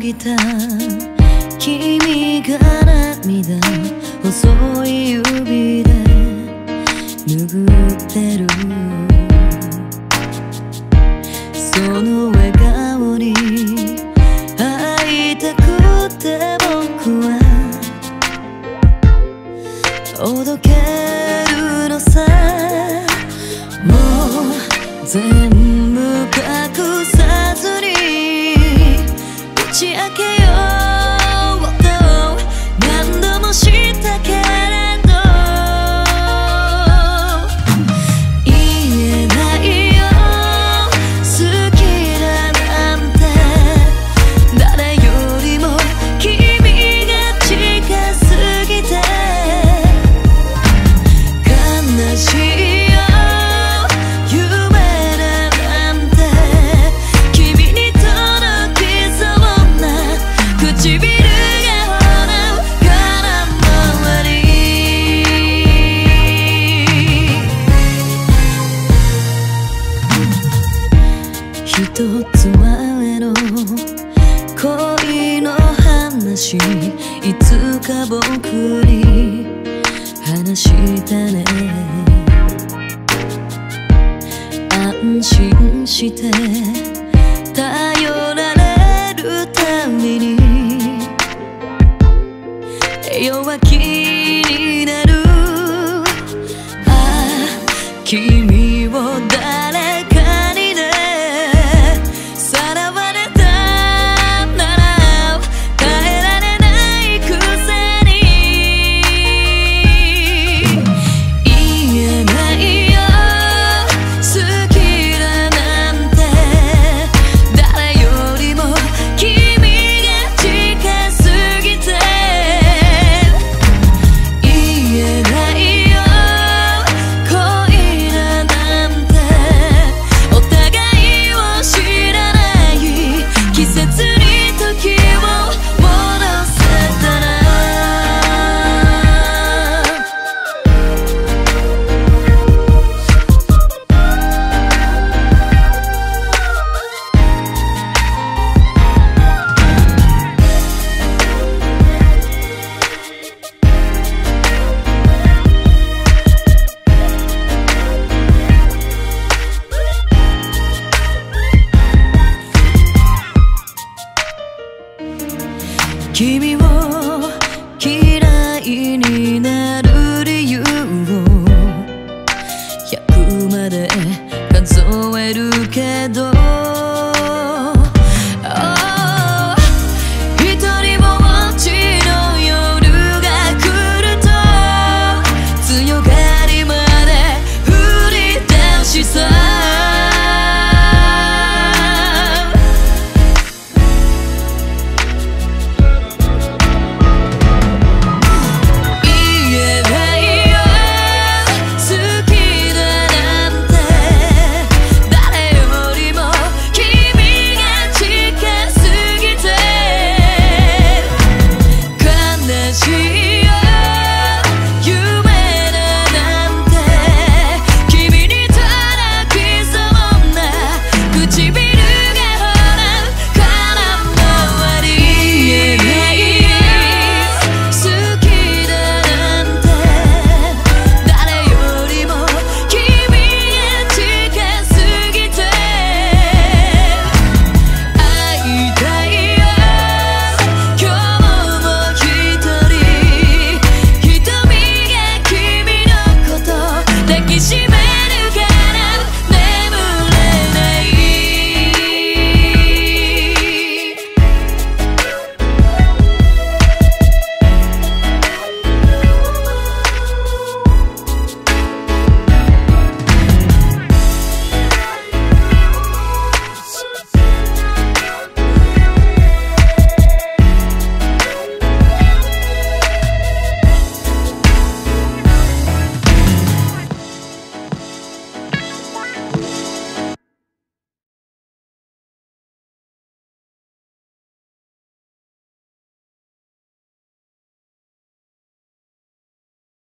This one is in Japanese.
ぎた君が涙細い指で拭ってるその笑顔に会いたくて僕は届けるのさもう全部隠さずに打ち明けようと何度もしたけれど言えないよ好きだなんて誰よりも君が近すぎて悲しい一つ前の恋の話いつか僕に話したね安心して頼られるために弱気になるああ君を誰かにねさらわれたなら変えられないくせに言えないよ好きだなんて誰よりも君が近すぎて言えないよ恋だなんてお互いを知らない季節に時を戻せたら君を嫌いになる理由を100まで数えるけど